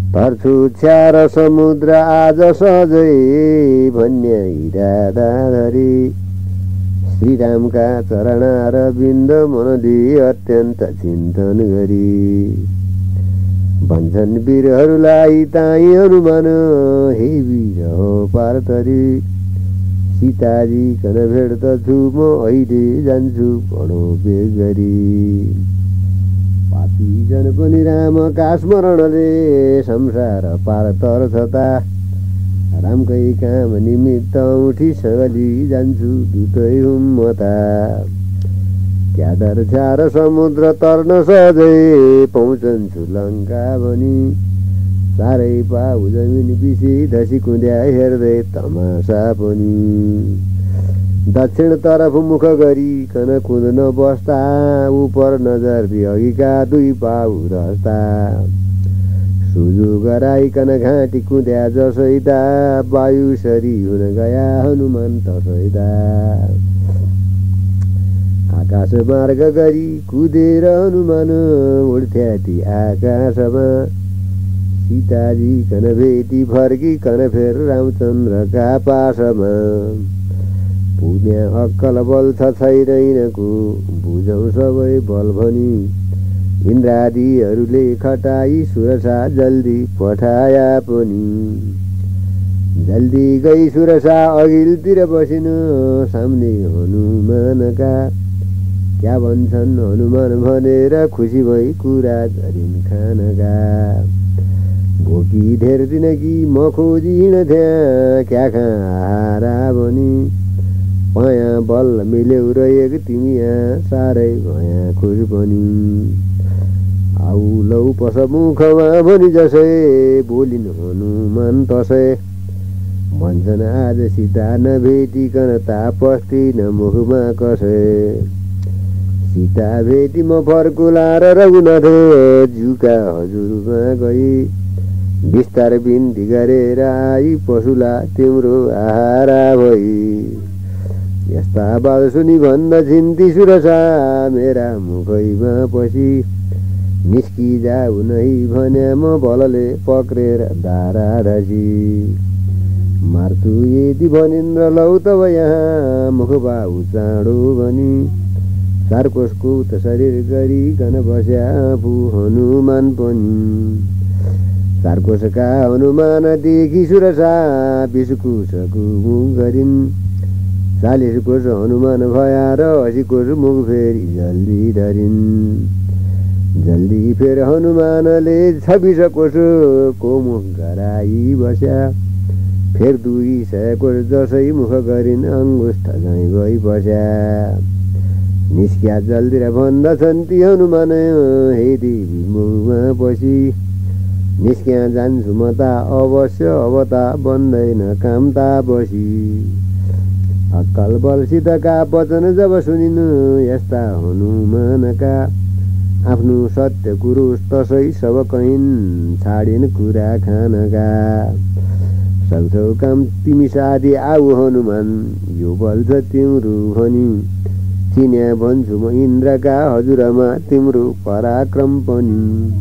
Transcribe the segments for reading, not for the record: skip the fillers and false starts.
तर्छु छ्यार समुद्र आज सजै भन्ने इरादाधरी श्रीरामका चरणारविन्द मनले अत्यन्त चिन्तन गरी भन्छन् वीरहरूलाई ताई हनुमान हे वीर हो पार्थरी सीताजी कन भेट्दछु म अहिले जान्छु बडो बेग गरी पापी जन पनि रामका स्मरणले संसार पार तर्छता रामकै काम निमित्त उठी सगली जान्छु दुतै हुम्मता क्यादर छार समुद्र तर्न सजै पहुँचन्छु लङ्का भनी साह्रै पाउ जमिन बिसी धसी कुद्या हेर्दै तमासा पनि दक्षिण तरफ मुख गरिकन कुद्न बस्दा उपर नजर अघिका दुई पाउ रस्ता सुजु गराइकन घाँटी कुद्या जसैता वायु सरी हुन गया हनुमान तसैता आकाश मार्ग गरी कुदेर हनुमान उड्थ्या ती आकाशमा सीताजी कन भेटी फर्किकन फेर रामचन्द्रका पासमा पुण्य अक्कल बल छ छैनैनको बुझौँ सबै बल भनी इन्द्रादिहरूले खटाई सुरसा जल्दी पठाया पनि जल्दी गई सुरसा अघिल्तिर बसिनु सामने हनुमानका क्या भन्छन् हनुमान भनेर खुसी भई कुरा गरिन् खानका भोकी धेर दिन कि म खोजिन त्यहाँ क्या खारा भनी पाया बल मिल्यौ रहेको तिमी यहाँ साह्रै भया खोज पनि आउ लौ पस मुखमा भनी जसै बोलिन् हनुमान तसै भन्छन् आज सीता नभेटिकन तापस्थिन मुखमा कसै सीता भेटी म फर्कुला र रघुनाथ जुका हजुरमा गई बिस्तार बिन्ती गरेर आई पशुला तिम्रो आहारा भई यस्ता बाल सुनि भन्दछिन् ती सुरसा मेरा मुखैमा पसी निस्कि जाऊ नै भने म बलले पक्रेर दारा ढसी मार्छु यदि भनिन् र लौ तब यहाँ मुख बाउ चाँडो भनी चारकोसको त शरीर गरिकन बस्या आफू हनुमान पनि चारकोसका हनुमान देखि सुरसा 20 कोसको मुख गरिन् 40 कोस हनुमान भया र 80 कोस मुख फेरि जल्दी धरिन् जल्दी फेर हनुमानले 26 कोसको मुख गराई बस्या फेर 200 कोस जसै मुख गरिन् अङ्गुष्ठ झैँ गई बस्या निस्क्या जल्दी र भन्दछन् ती हनुमान हे देवी मुखमा पसी निस्क्या जान्छु म ता अवश्य अब ता बन्दैन काम ता बसी अक्कल बलसितका वचन जब सुनिनु यस्ता हनुमानका आफ्नो सत्य कुरो तसै सब कहिन् छाडिन् कुरा खानका सक्छौ काम तिमी साथी आऊ हनुमान यो बल छ तिम्रो भनी चिन्या भन्छु म इन्द्रका हजुरमा तिम्रो पराक्रम पनि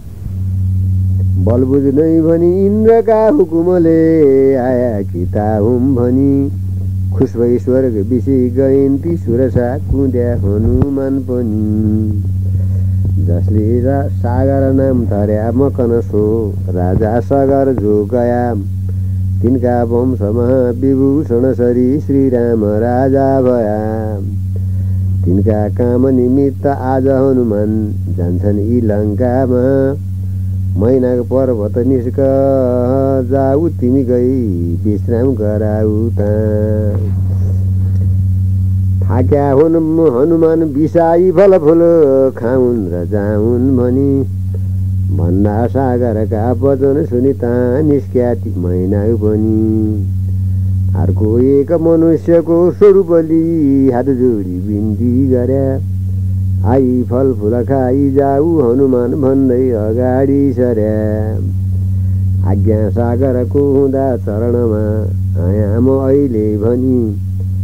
बल बुझ्नै भनी इन्द्रका हुकुमले आया कि हुम भनी खुस भई स्वर्ग बिसी गइन् ती सुरसा कुद्या हनुमान पनि जसले सागर नाम धर्या मकन सो राजा सागर जो गया तिनका वंशमा विभूषण सरी श्रीराम राजा भया तिनका काम निमित्त आज हनुमान जान्छन् यी लङ्कामा मैनाको पर्वत निस्क जाऊ तिमी गई विश्राम गराऊ थाक्या हुन् हनुमान बिसाई फलफुल खाउन् र जाउन् भनी भन्दा सागरका वचन सुनि ता निस्क्या ती मैना पनि अर्को एक मनुष्यको स्वरूपली हात जोडी बिन्ती गर्या आई फलफुल खाई जाऊ हनुमान भन्दै अगाडि सर्या आज्ञा सागरको हुँदा चरणमा आया म अहिले भनी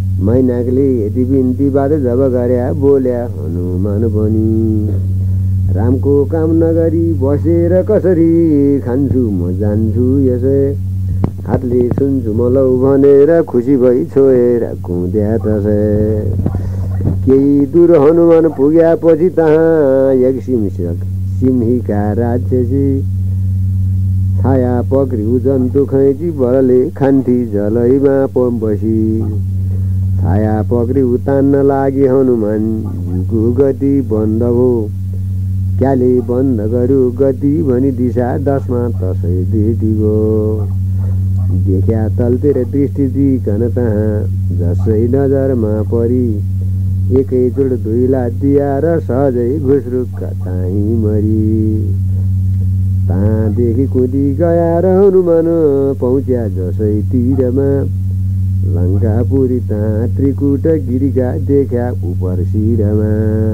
मैनाकले यति बिन्ती बात जब गर्या बोल्या हनुमान पनि रामको काम नगरी बसेर कसरी खान्छु म जान्छु यसै हातले सुन्छु मलौ भनेर खुसी भई छोएर कुद्या तसै केही दूर हनुमान पुग्यापछि तहाँ एक सिंहीका राज्यसी छाया पक्रिउ जन्तु खैँची बलले खान्थी जलैमा बसी छाया पक्रिउ तान्न लागि हनुमान जीको गति बन्द भो क्याले बन्द गर्यो गति भनी दिशा 10मा तसै भेटिगो देख्या तलतिर दृष्टि दिकन तहाँ जसै नजरमा परी एकैचोट धुइला दिया र सहजै घुस्रुक्क चाहिँ मरी ताँदेखि कुदी गया र हनुमान पहुँच्या जसै तीरमा लङ्कापुरी तहाँ त्रिकुट गिरिका देख्या उपर शिरमा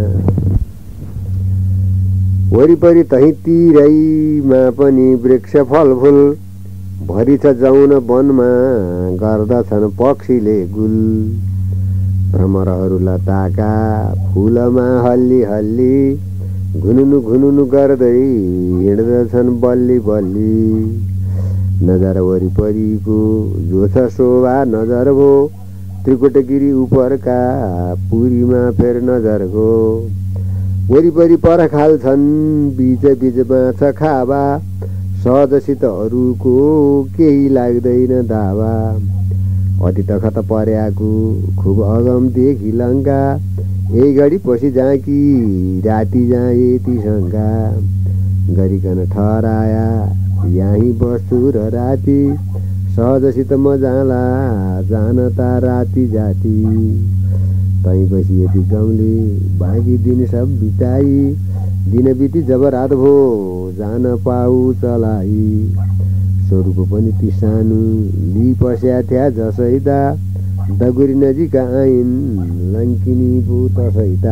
वरिपरि तही तिरैमा पनि वृक्ष फलफुल भरि छ जौन वनमा गर्दछन् पक्षीले गुल भ्रमरहरू लताका फुलमा हल्ली हल्ली घुनुनु घुनुनु गर्दै हिँड्दछन् बल्ली बल्ली नजर वरिपरिको जो छ शोभा नजर भो त्रिकुटगिरी उपरका पुरीमा फेर नजरको वरिपरि परखाल छन् बीच बीचमा छ खावा सहजसित अरूको केही लाग्दैन दावा अति तखत पर्याको खुब अगमदेखि लङ्का यही घडी पसी जहाँ कि राति जहाँ यति शङ्का गरिकन ठहराया यहीँ बस्छु र राति सहजसित म जाला जानता राति जाति तै बसी यति गाउँले बाँकी दिन सब बिताई दिन बिती जब रात भो जान पाऊ चलाई स्वरूप पनि ती सानो लि पस्या थ्या जसैता दगुरी नजिक आइन् लङ्किनी पो तसैता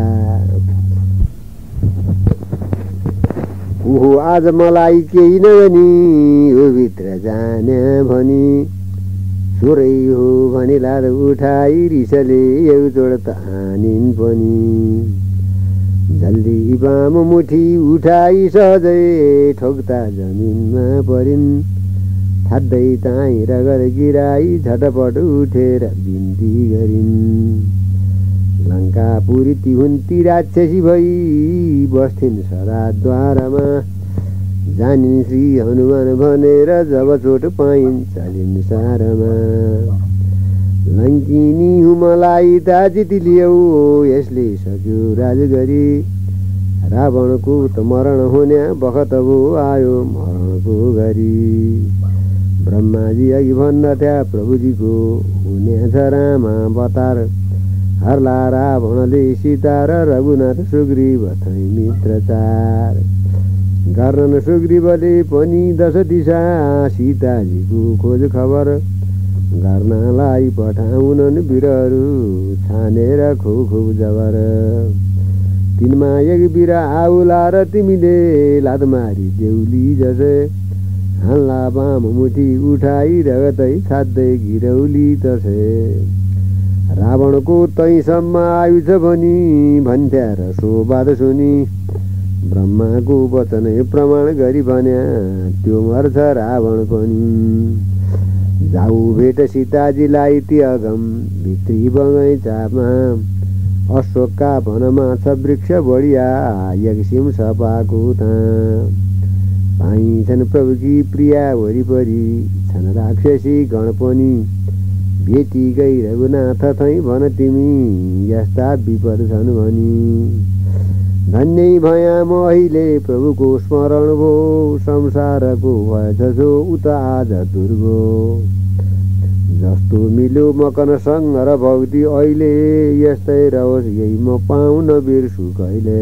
ओहो आज मलाई केही नभनी हो भित्र जाने भनी छोरै हो भनी लाद उठाई रिसले एउटोड त हानिन् पनि जल्दी बाम मुठी उठाई सहजै ठोक्ता जमिनमा परिन् थाड्दै ताहीँ रगत गिराई झटपट उठेर बिन्ती गरिन् लङ्कापुरी ती हुन् ती राक्षसी भई बस्थिन् सराद्वारमा जानिन् श्री हनुमान भनेर जब चोट पाइन् चलिन् सारमा लङ्किनी हुमलाई ता जिति लियौ यसले सक्यो राजगरी रावणको त मरण हुन्या बखत भो आयो मरणको गरी ब्रह्माजी अघि भन्दथ्या प्रभुजीको हुन्या छ रामा बतार हर्ला रावणले सीता र रघुनाथ सुग्रीव थै मित्र चार गर्नन् सुग्रीवले पनि 10 दिशा सीताजीको खोज खबर गर्नलाई पठाउनन् वीरहरू छानेर खुब जबर तिनमा एक वीर आउला र तिमीले लादमारी देउली जसै हाल्ला बाम मुठी उठाई रगतै खाद्दै गिरौली तसै रावणको तैसम्म आयु छ भनी भन्थ्या र सो बात सुनि ब्रह्माको वचन प्रमाण गरी भन्या त्यो मर्छ रावण पनि जाऊ भेट सीताजीलाई ती अगम भित्री बगैँचामा अशोकका वनमा छ वृक्ष बढिया एक सिम सपाको पाइन्छन् प्रभुकी प्रिया वरिपरि छन् राक्षसी गण पनि भेटी गई रघुनाथ थै भन तिमी यस्ता विपद छन् भनी धन्यै भया म अहिले प्रभुको स्मरण भो संसारको भएछ जो उता आज दुर्गो जस्तो मिल्यो मकनसँग र भक्ति अहिले यस्तै रहोस् यही म पाउन बिर्सु कहिले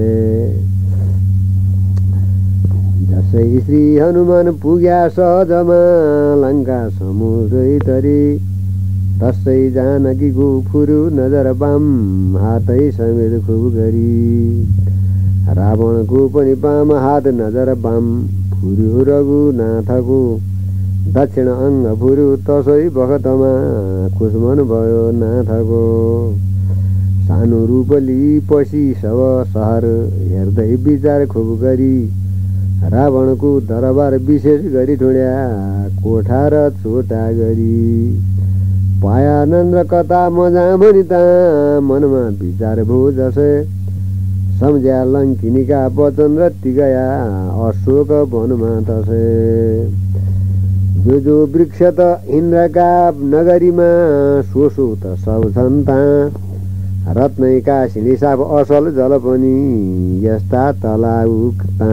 जसै श्री हनुमान पुग्या सहजमा लङ्का समुद्रै तरी तसै जानकीको फुरु नजर बाम हातै समेत खुब गरी रावणको पनि बाम हात नजर बाम फुरु रघुनाथको दक्षिण अङ्ग फुरु तसै बखतमा खुसमन भयो नाथको सानो रूपली पसी सब सहर हेर्दै विचार खुब गरी रावणको दरबार विशेष गरी ठोड्या कोठा र छोटा गरी पायानन्द र कता मजा भनिता मनमा विचार भो जसै सम्झ्या लङ्किनीका वचन र ती गया अशोक वनमा तसै जो वृक्ष त इन्द्रका नगरीमा सोसो त सब छन् ता रत्नैका सिँढी साफ असल जल पनि यस्ता तलाउका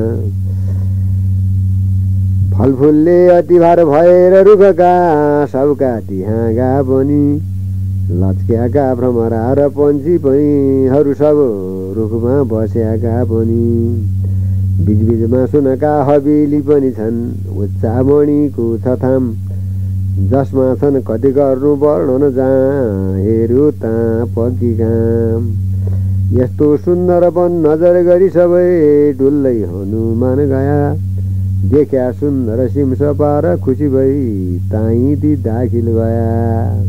फलफुलले अति भार भएर रुखका सबका तिहाँगा पनि लच्क्याका भ्रमरा र पन्छी पैहरू सब रुखमा बस्याका पनि बीचबीचमा सुनका हवेली पनि छन् उच्चामणिको छथाम जसमा छन् कति गर्नु वर्णन जहाँ हेर्यो ता पक्की काम यस्तो सुन्दर वन नजर गरी सबै डुल्लै हनुमान गया देख्या सुन्दर सिम सपार खुसी भई ताई ती दाखिल गया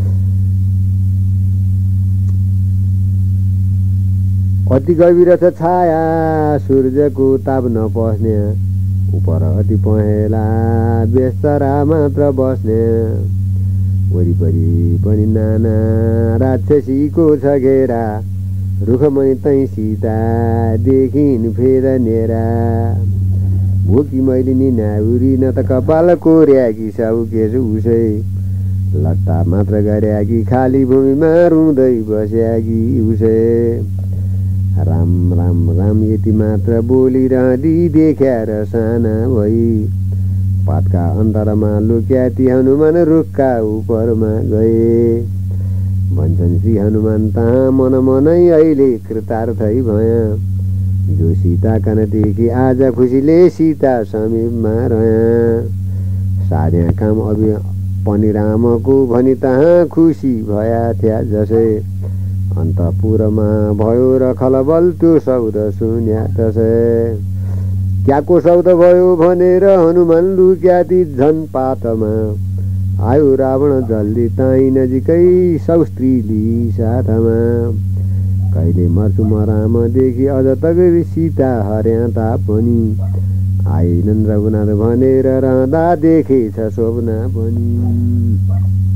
अति गभीर छ छाया सूर्यको ताप नपस्ने उपर अति पहेँला बेस्तरा मात्र बस्ने वरिपरि पनि नाना राक्षसीको छ घेरा रुखमणि तै सीता देखिन् फेद नेरा भोकी मैले नि नाउरी न त कपाल कोर्याकी साउकेछ उसै लट्टा मात्र गर्याकी खाली भूमिमा रुँदै बस्याकी उसै राम राम राम यति मात्र बोलिरहँदी देख्यार साना भई पातका अन्तरमा लुक्या ती हनुमान रुखका उपरमा गए भन्छन् श्री हनुमान तहाँ मन मनै अहिले कृतार्थै भया जो सीता कन देखि आज खुसीले सीता समीपमा रह्या सार्या काम अभि पनि रामको भनी तहाँ खुसी भया थिया जसै अन्तपुरमा भयो र खलबल त्यो शब्द सुन्या तसै क्याको शब्द भयो भनेर हनुमान लुक्या ती झन् पातमा आयो रावण जल्दी ताई नजिकै सब स्त्रीली साथमा कहिले मर्छु म राम देखि अझ तक सीता हर्या तापनि आइनन् रघुनाथ भनेर रहँदा देखेछ स्वप्न पनि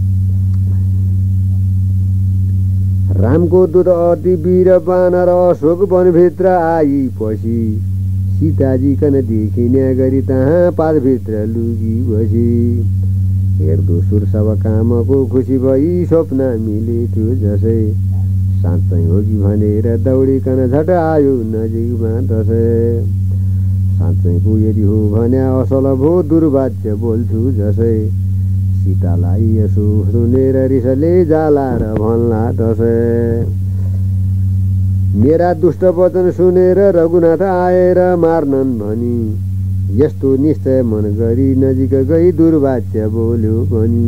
रामको दूत अति वीर बानर अशोक वनभित्र आइपछि सीताजी कन देखिने गरी तहाँ पातभित्र लुकी बसी हेर्दो सुर सब कामको खुसी भई स्वप्न मिले थियो जसै साँच्चै हो कि भनेर दौडिकन झट आयो नजिकमा तसै साँच्चै पो यदि हो भने असल भो दुर्वाच्य बोल्छु जसै सीतालाई यसो सुनेर रिसले जाला र भन्ला तसै मेरा दुष्ट वचन सुनेर रघुनाथ आएर मार्नन् भनी यस्तो निश्चय मन गरी नजिक गई दुर्वाच्य बोल्यो पनि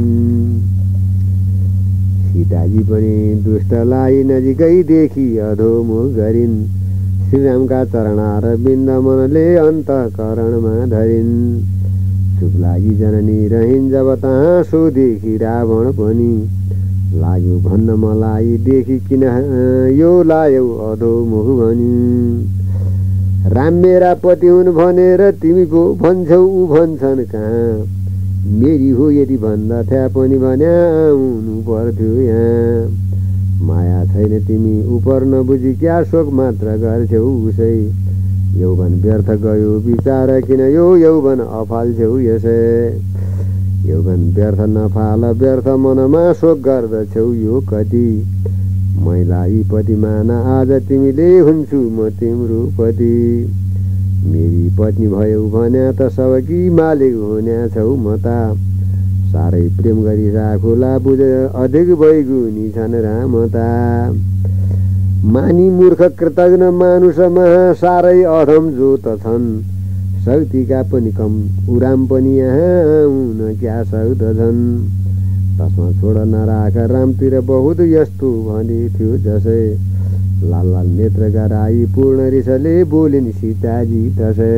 सीताजी पनि दुष्टलाई नजिकै देखि अधोमुख गरिन् श्रीरामका चरणार बिन्द मनले अन्तःकरणमा धरिन् चुप लागि जननी रहिन् जब तहाँ सोदेखि रावण पनि लाग्यो भन्न मलाई देखि किन यो लायौ अधोमुख भनी राम मेरा पति हुन् भनेर तिमी पो भन्छौ ऊ भन्छन् कहाँ मेरी हो यदि भन्दथ्या पनि भन्या आउनु पर्थ्यो यहाँ माया छैन तिमी उपर नबुझी क्या शोक मात्र गर्छौ उसै यौवन व्यर्थ गयो विचार किन यो यौवन अफाल्छौ यसै यौवन व्यर्थ नफाल व्यर्थ मनमा शोक गर्दछौ यो कति मैलाई पति माना आज तिमीले हुन्छु म तिम्रो पति मेरी पत्नी भयौ भन्या त सबकी मालिक हुन्या छौ म ता साह्रै प्रेम गरी राखुला बुझ अधिक भइगुनी छन् रामता मानी मूर्ख कृतज्ञ मानुषमा साह्रै अधम जो त छन् शक्तिका पनि कम उराम पनि यहाँ हुन क्या सक्दछन् तसमा छोड नराख रामतिर बहुत यस्तो भने थियो जसै लाल लाल नेत्र गराई पूर्ण रिसले बोलिन् सीताजी तसै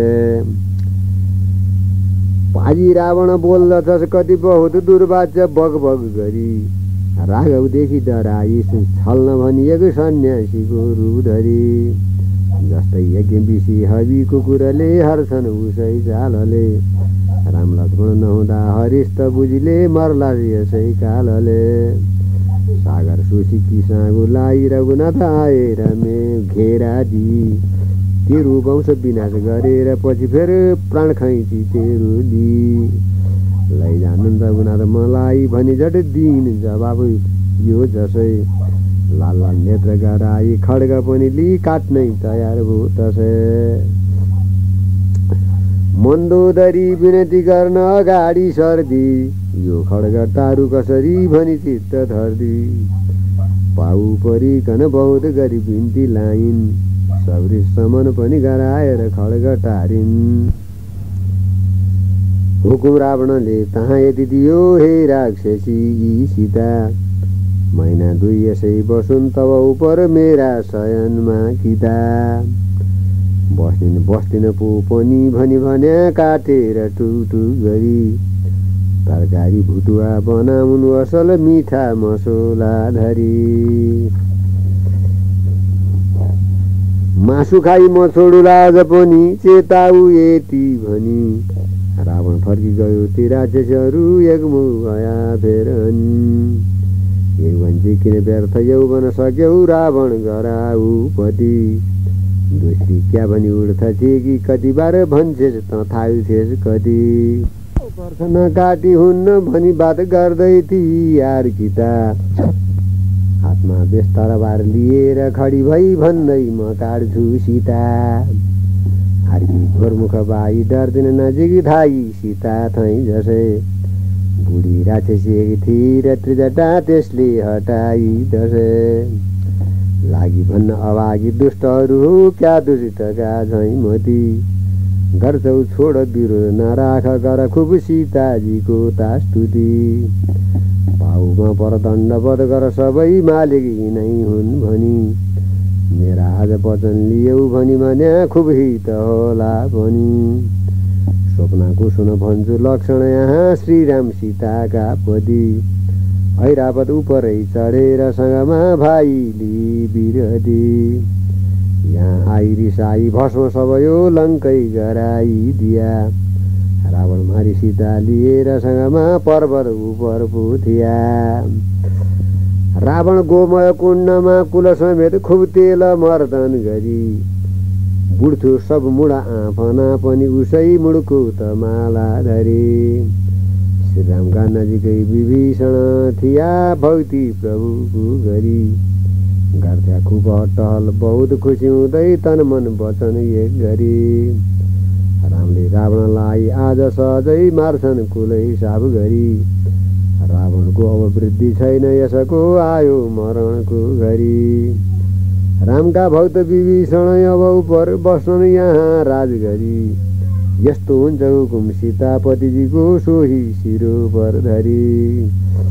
पाजी रावण बोल्दछस् कति बहुत दुर्वाच्य बग बग गरी राघवदेखि डराई छल्न भनिएको सन्यासीको रूप धरी। जस्तै यज्ञ बिसी हबी कुकुरले हर्छन् उसै चालले। राम लक्ष्मण नहुँदा हरिश त बुझिले मर्ला यसै कालले। सागर सुसी साँगुलाई रघुनाथ आएर घेरा दी। तेरो वंश विनाश गरेर पछि फेर प्राण खैची तेरो दी। लैजानु रघुनाथ मलाई भनी झट दिन जवाब यो जसै। लाल लाल नेत्र गराई खड्ग पनि लि काट्नै तयार भो तसै। मन्दोदरी विनती गर्न अगाडि सर्दी। यो खड्ग टारु कसरी भनी चित्त धर्दी। पाउ परिकन बहुत गरी बिन्ती लाइन्। सबरी समन पनि गराएर खड्ग टारिन्। हुकुम रावणले तहाँ यति दियो हे राक्षसी यी सीता। महिना 2 यसै बसुन् तब उपर मेरा शयनमा किता। बस्दिन पो पनि भनी भन्या काटेर टुटु गरी। तरकारी भुटुवा बनाउनु असल मिठा मसोला धरी। मासु खाई म छोडुला आज पनि चेताउ यति भनी। रावण फर्की गयो ती राक्षसहरू एकमुख भया फेरन्। एक भन्छे किन व्यर्थ यौवन सक्यौ रावण गराउ पति। दोस्री क्या भनी उड्छ चेकी कति बार भन्छेस त थाहु थिएस कति। पर्छ नकाटी हुन्न भनी बात गर्दै थिए यार्किता। हातमा बेस्तर लिएर खडी भई भन्दै म काट्छु सीता। आर्की घोरमुख बाई डर्दिन नजिक थाई सीता थै जसै। बुढी राक्षसी थिए र त्रिजटा त्यसले हटाई दसै। लागि भन्न अभागी दुष्टहरू हो क्या दुष्टका झै मती। गर्छौ छोड विरोध नराख गर खुब सीताजीको तास्तुति। भाउमा परदण्डवध गर सबै मालिक यिनै हुन् भनी। मेरा आज वचन लियौ भनी भन्या खुब हित होला भनी। स्वप्नको सुन भन्छु लक्षण यहाँ श्रीराम सीताका पति। ऐरावत उपरै चढेर सँगमा भाइली बिरदी। यहाँ आई रिसाई भस्म सबयो लङ्कै गराइदिया। रावण मारी सीता लिएर सँगमा पर्वत उपर पुथिया। रावण गोमय कुण्डमा कुल समेत खुब तेल मर्दन गरी। बुढ्थ्यो सब मुढा आफना पनि उसै मुडको त माला धरी। श्रीरामका नजिकै विभीषण थिया भक्ति प्रभुको गरी। गर्थ्या खुब टहल बहुत खुसी हुँदै तन मन वचन एक गरी। रामले रावणलाई आज सहजै मार्छन् कुलै हिसाब गरी। रावणको अब वृद्धि छैन यसको आयो मरणको घरी। रामका भक्त विभीषण अब उपर बस्छन् यहाँ राजगरी। यस्तो हुन्छ हुकुम सीतापतिजीको सोही शिरो पर धरी।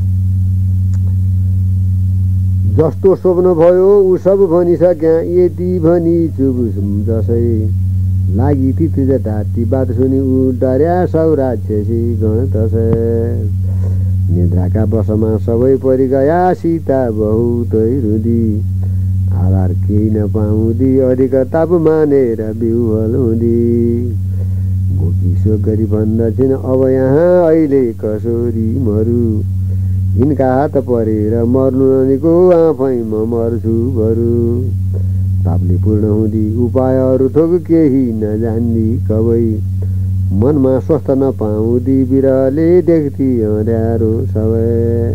जस्तो स्वप्न भयो ऊ सब भनिसक्या यति भनी चुप जसै। लागि ती त्रिजटा ती बात सुनि ऊ डर्या सब राक्षसी गण तसै। निद्राका बसमा सबै परिगया सीता बहुतै रुदी। आधार केही नपाउँदी अधिक ताप मानेर बिउहल हुँदी। भोकी शोक गरी भन्दछिन् अब यहाँ अहिले कसोरी मरु। यिनका हात परेर मर्नु ननिको आफै म मर्छु बरु। तापले पूर्ण हुँदी उपायहरू थोक केही नजान्दी कबै। मनमा स्वस्थ नपाउँदी बिरहले देख्ती अँध्यारो सबै।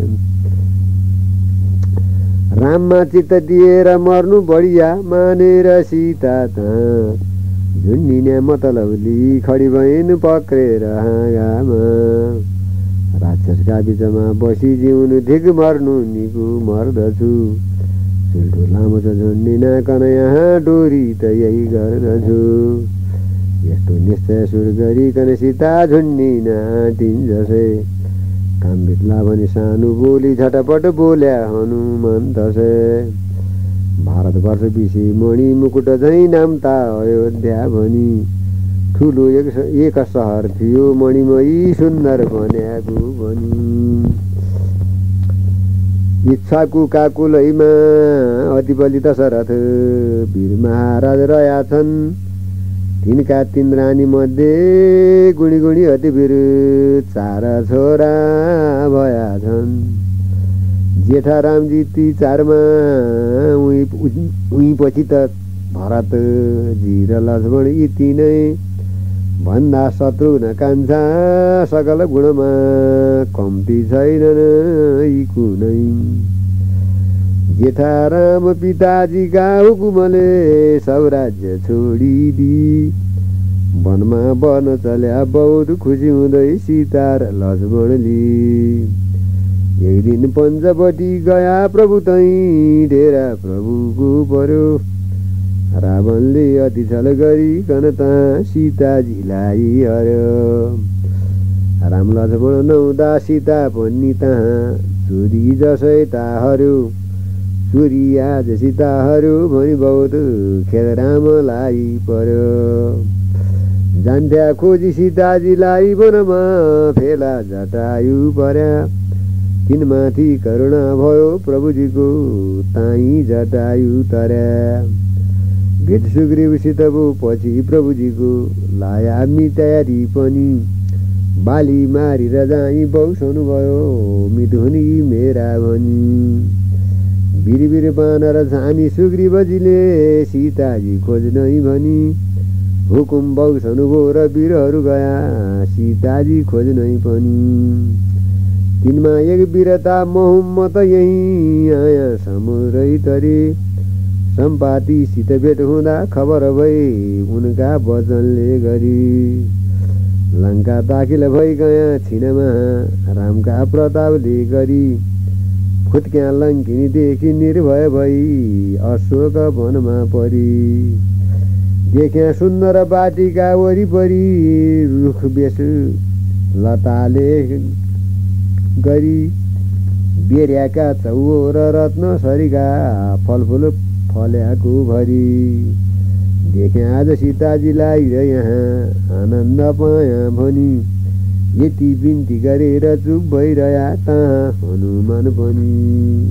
राममा चित्त दिएर मर्नु बढिया मानेर सीता तहाँ। झुन्डिने मतलबली खडी भइन् पक्रेर हाँगामा। राक्षसका बिचमा बसी जिउनु धिक मर्नु निको मर्दछु। सिल्ठो लामो छ झुन्डिनाकन यहाँ डोरी त यही गर्दछु। यस्तो निश्चय सुर गरिकन सीता झुन्डिन आँटिन् जसै। काम बित्ला भनी सानो बोली झटपट बोल्या हनुमन्तसै। भारतवर्ष बिसी मणि मुकुट झैँ नाम्ता अयोध्या भनी। ठुलो एक सहर थियो मणिमयी सुन्दर बन्याको भनी। इच्छाको काकुलैमा अति बलि दशरथ वीर महाराज रया छन्। तिनका 3 रानी मध्ये गुणी गुणी अति वीर 4 छोरा भया छन्। जेठा रामजी ती 4मा उही पछि त भरत जी र लक्ष्मण यी 3 भन्दा शत्रुघ्न कान्छा सकल गुणमा कम्ती छैनन् यी कुनै। जेठा राम पिताजीका हुकुमले सब राज्य छोडिदी वनमा बन चल्या बहुत खुसी हुँदै सीता र लक्ष्मणले। एक दिन पञ्चवटी गया प्रभु तै डेरा प्रभुको पर्यो। रावणले अति छल गरिकन ता सीताजीलाई हर्यो। राम लक्ष्मण नहुँदा सीता पनि तहाँ चोरी जसै ता हर्यो। चोरी आज सीता हर्यो भनी बहुत खेद रामलाई पर्यो। जान्थ्या खोजी सीताजीलाई वनमा फेला जटायु पर्या। तिनमाथि करुणा भयो प्रभुजीको ताई जटायु तरया। भेट सुग्रीवसित भो पछि प्रभुजीको लाया मिटारी पनि। बाली मारेर जाई बौसनु भयो मिठुनी मेरा भनी। वीर वीर बानर छानी सुग्रीवजीले सीताजी खोज्नै भनी। हुकुम बौसनु भो र वीरहरू गया सीताजी खोज्नै पनि। तिनमा एक वीरता मोहम्मत यही आया समुद्रै तरे। सम्पातीसित भेट हुँदा खबर भई उनका वचनले गरी। लङ्का दाखिल भई गया छिनमा रामका प्रतापले गरी। फुत्क्या लङ्किनी देखि निर्भय भई अशोक वनमा परी। देख्या सुन्दर बाटिका वरिपरि रुख बेस लताले गरी। बेर्याका चौर रत्न सरीका फलफुल फल्याको भरी। देखेँ आज सीताजीलाई र यहाँ आनन्द पाया भनी। यति बिन्ती गरेर चुप भइरह्या तहाँ हनुमान पनि।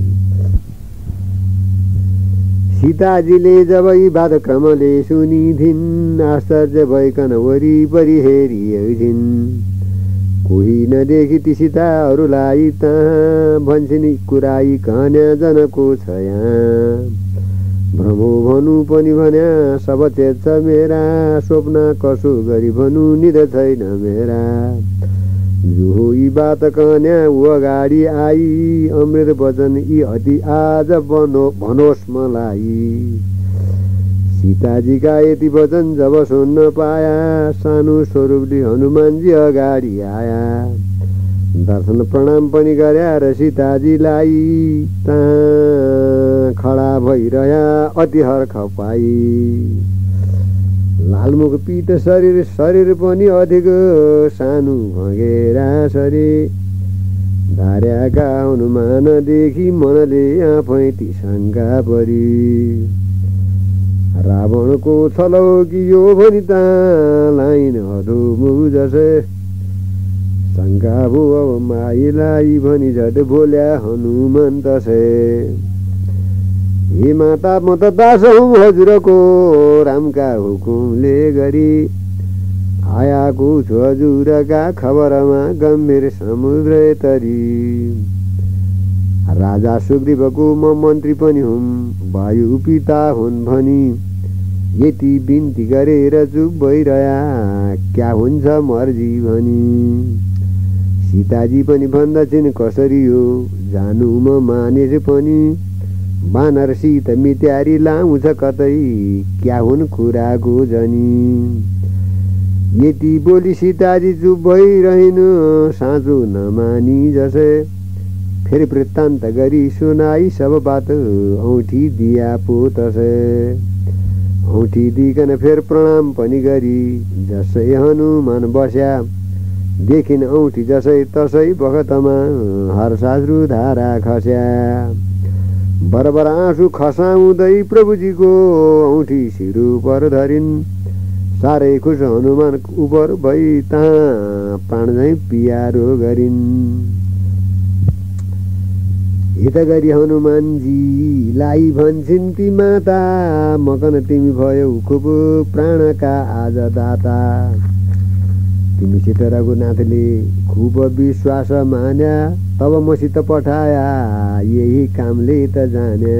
सीताजीले जब यी बात क्रमले सुनिथिन् आश्चर्य भइकन वरिपरि हेरिएछिन्। कोही नदेखि ती सीताहरूलाई तहाँ भन्छन् कुराई कन्या जनको छ यहाँ। भ्रमो भनु पनि भन्या सब चेत मेरा। स्वप्न कसो गरी भनु निद छैन मेरा। जो यी बात कन्या ऊ अगाडि आई। अमृत वचन यी अति आज भनोस् मलाई। सीताजीका यति वचन जब सुन्न पाया सानो स्वरूपले हनुमानजी अगाडि आया। दर्शन प्रणाम पनि गर्या र सीताजीलाई तहाँ खडा भइरह्या अति हर्ख पाई। लालमुख पीत शरीर पनि अधिक सानो भगेरा सरे। धार्याका हनुमान देखि मनले आफै ती शङ्का परी। रावणको छलौ कि यो भनी ता लाइन अधोमुख जसे। शङ्का भो अब माइलाई भनी झट बोल्या हनुमान तसे। हे माता म त दास हौ हजुरको रामका हुकुमले गरी। आयाको छु हजुरका खबरमा गम्भीर समुद्र तरी। राजा सुग्रीवको म मन्त्री पनि हुँ वायु पिता हुन् भनी। यति बिन्ती गरेर चुप भइरह्या क्या हुन्छ मर्जी भनी। सीताजी पनि भन्दछिन् कसरी हो जानु म मानेर पनि। बानरसित मित्यारी लाउँछ कतै क्या हुन् कुराको जनी। यति बोली सीताजी चुप भइरहनु साँचो नमानी जसे। फेरि वृत्तान्त गरी सुनाई सब बात औँठी दिया पो तसे। औँठी दिकन फेर प्रणाम पनि गरी जसै हनुमान बस्या। देखिन औँठी जसै तसै बखतमा हर्षाश्रु धारा खस्या। बरबर आँसु खसाउँदै प्रभुजीको औँठी सिरु पर धरिन्। साह्रै खुस हनुमान उपर भई तहाँ प्राण झैँ पियारो गरिन्। हित गरी हनुमानजीलाई भन्छन् ती माता, मकन तिमी भयौ खुब प्राणका आज दाता। तिमीसित रघुनाथले खुब विश्वास मान्या, तब मसित पठाया यही कामले त जान्या।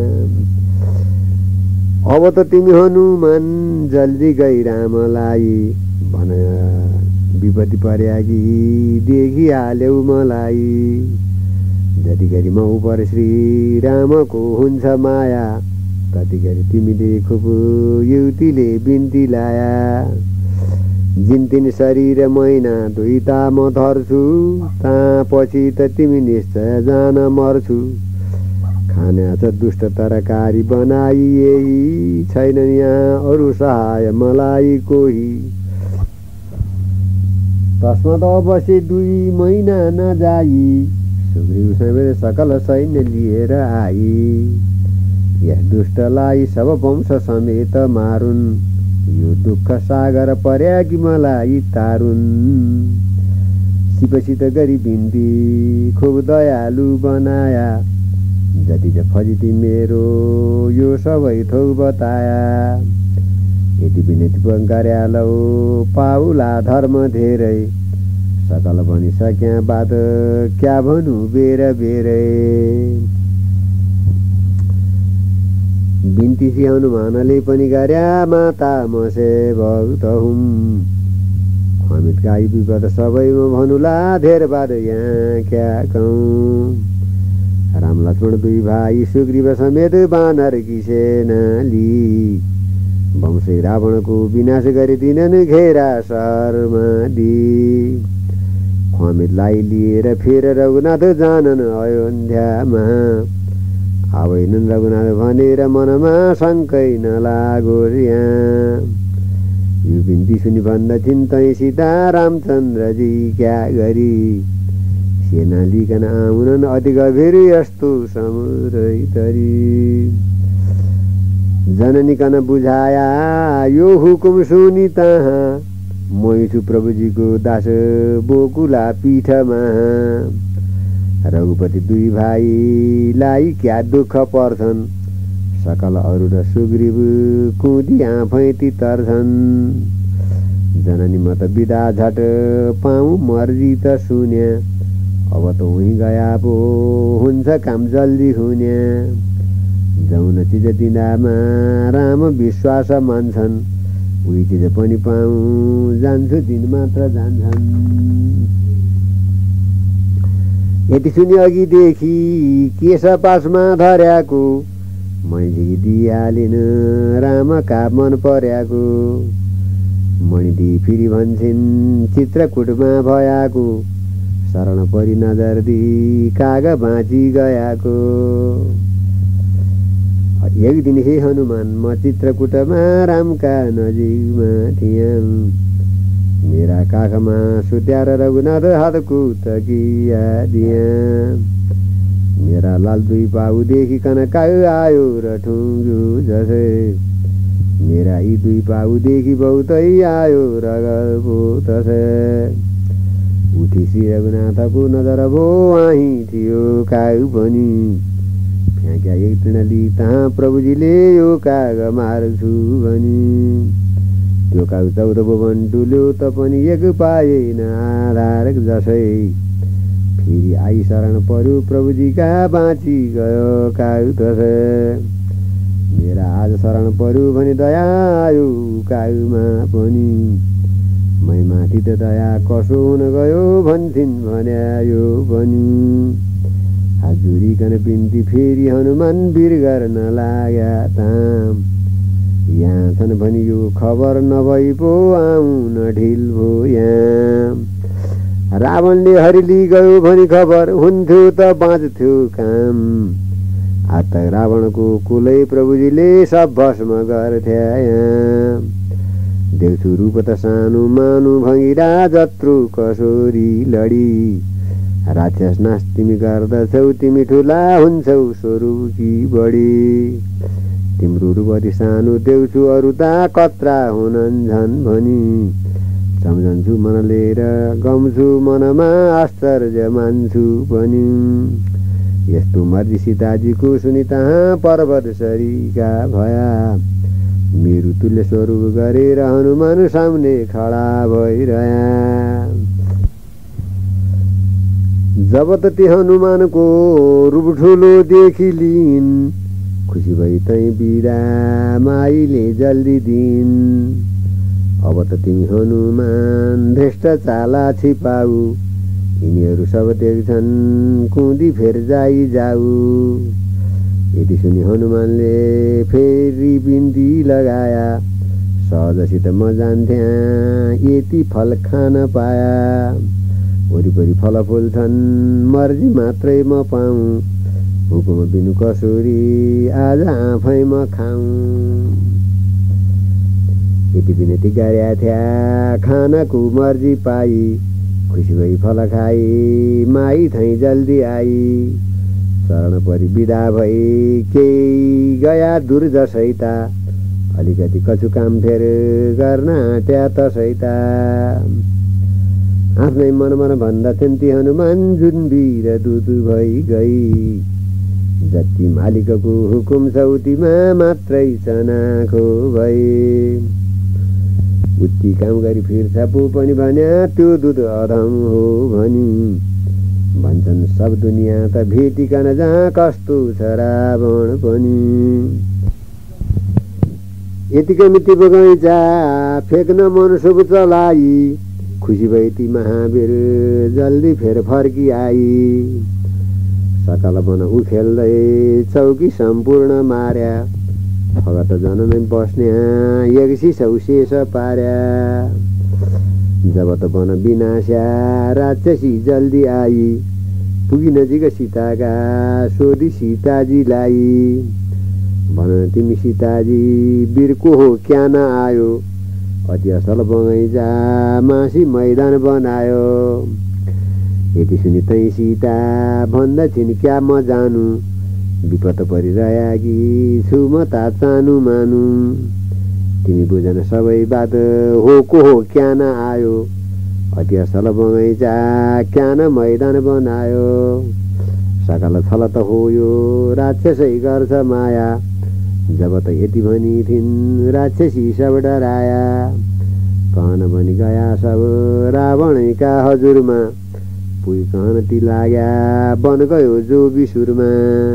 अब त तिमी हनुमान जल्दी गई रामलाई भन, विपत्ति पर्याकी देखिहाल्यौ मलाई। जति गरी म उपर श्री रामको हुन्छ माया, तति गरी तिमीले खुब युवतीले बिन्ती लाया। जिन्तिन शरीर महिना दुईता म धर्छु, ता पछि त तिमी निश्चय जान मर्छु। खाना छ दुष्ट तरकारी बनाई यही, छैन यहाँ अरू सहाय मलाई कोही। तस्मात् अवश्य 2 महिना नजाई, सुग्रीव समेत सकल सैन्य लिएर आई। यस दुष्टलाई सब वंश समेत मारुन्, यो दुःख सागर पर्याकी मलाई तारुन्। सिपसित गरी बिन्ती खुब दयालु बनाया, जति फजिती मेरो यो सबै थोक बताया। यति विनती गर्यालौ पाउला धर्म धेरै, सकल भनिसक्या बात क्या भनु बेर बेरै। बिन्ती सी हनुमानले पनि गर्या, माता म सेवक हुँ। अमित गाई विपद सबै म भनुला, धेर बाद यहाँ क्या कहूँ। राम लक्ष्मण 2 भाइ सुग्रीव समेत बानर की सेनाली, वंशै रावणको विनाश गरिदिनन् घेरा सहरमा दी। अमितलाई लिएर फेर रघुनाथ जानन् अयोध्यामा, आवेनन् रघुनाथ भनेर मनमा शङ्कै नलागोस् यहाँ। यो बिन्ती सुनि भन्दछिन् तै सीता रामचन्द्रजी क्या गरी, सेना लिकन आउनन् अति गभीर यस्तो समुद्रै तरी। जननीकन बुझाया यो हुकुम सुनि तहाँ, मै छु प्रभुजीको दास बोकुला पीठमा। रघुपति 2 भाइलाई क्या दुःख पर्छन्, सकल अरू र सुग्रीव कुदी आफै तितर्छन्। जननी म त बिदा झट पाऊँ मर्जी त सुन्या, अब त उहीँ गया पो हुन्छ काम जल्दी हुन्या। जौन चिज दिँदामा राम विश्वास मान्छन्, उही चिज पनि पाऊँ जान्छु दिन मात्र जान्छन्। यति सुनि अघिदेखि केश पासमा धर्याको, मणिदेखि दिइहालिन रामका मन पर्याको। मणिदी फेरि भन्छन् चित्रकूटमा भयाको, शरण परि नजर दिई काग बाँची गयाको। एक दिन हे हनुमान म चित्रकूटमा रामका नजिकमा थिएँ। मेरा काखमा सुत्याएर रघुनाथ हातको तकिया दिएँ। मेरा लाल 2 पाउ देखिकन काउ आयो र ठुङ्गो जसै, मेरा यी 2 पाउ देखि बहुतै आयो रगत पो तसै। उठी श्री रघुनाथको नजर भो आही थियो काउ पनि, फ्याँक्या एक तृणली तहाँ प्रभुजीले यो काग मार्छु भनी। त्यो काग 14 भुवन डुल्यो त पनि एक पाएन आधार जसै, फेरि आई शरण पर्यो प्रभुजीका बाँची गयो काग तसै। मेरा आज शरण पर्यो भने दया आयो कागमा पनि, मै माथि त दया कसो हुन गयो भन्छन् भन्या यो पनि। हात जोडिकन बिन्ती फेरि हनुमान वीर गर्न लाग्या ताम। यहाँ छन् भनी यो खबर नभई पो आउन ढिल भो यहाँ। रावणले हरिली गयो भनी खबर हुन्थ्यो त बाँच्थ्यो काम। आज त रावणको कुलै प्रभुजीले सब भस्म गर्थ्या यहाँ। देख्छु रूप त सानो मानु भङ्गिरा जत्रो कसोरी लडी, राक्षस नाश तिमी गर्दछौ तिमी ठुला हुन्छौ स्वरूपी बढी। तिम्रो रूप अति सानो देख्छु अरू ता कत्रा हुनन् झन् भनी, सम्झन्छु मन लिएर गम्छु मनमा आश्चर्य मान्छु पनि। यस्तो मर्जी सीताजीको सुनि तहाँ पर्वत सरीका भया। मेरो तुल्य स्वरूप गरेर हनुमान सामने खडा भइरह्या। जब त ती हनुमानको रूप ठुलो देखिलिन्, खुसी भई तै बिदा माईले जल्दी दिन्। अब त तिमी हनुमान धृष्ट चाला छिपाऊ, यिनीहरू सब देख्छन् कुदी फेर जाइ जाऊ। यति सुनि हनुमानले फेरि बिन्ती लगाया, सहजसित म जान्थ्याँ यति फल खान पाया। वरिपरि फलफुल छन् मर्जी मात्रै म पाऊँ, हुकुम बिनु कसुरी आज आफै म खाऊँ। यति बिनती गर्या थ्या खानाको मर्जी पाई, खुसी भई फल खाई माई थै जल्दी आई। शरण परि बिदा भई केही गया दूर जसैता, अलिकति कछु काम फेर गर्न आँट्या तसैता। आफ्नै मन भन्दछन् ती हनुमान जुन वीर दूत भई गई। जति मालिकको हुकुम छ उतिमा मात्रै चनाखो भई। उति काम गरी फिर्छ पो पनि भन्या त्यो दूत अधम हो भनी। भन्छन् सब दुनियाँ त भेटिकन जहाँ कस्तो छ रावण पनि। यतिकै मिति बगैँचा फेक्न मन शुभ चलाई, खुसी भई ती महावीर जल्दी फेर फर्की आई। सकल वन उखेल्दै चौकी सम्पूर्ण मार्या, भगत जन नै बस्न्या यक्सी सौशेष पार्या। जब त वन विनाश्या राक्षसी जल्दी आई, पुगी नजिक सीताका सोधी सीताजीलाई। भन तिमी सीताजी वीर को हो क्या न आयो, अति असल बगैँचा मासी मैदान बनायो। यति सुनि तै सीता भन्दछिन् क्या म जानु, विपत परिरहेकी छु म ता चानु मानु। तिमी बुझन सबै बात हो को हो क्या न आयो, अति असल बगैँचा क्या न मैदान बनायो। सकल छल त हो यो राक्षसै गर्छ माया, जब त यति भनी थिइन् राक्षसी सब डराया। कहन भनी गया सब रावणैका हजुरमा, पुगी कहन ती लाग्या बन गयो जो विसुरमा।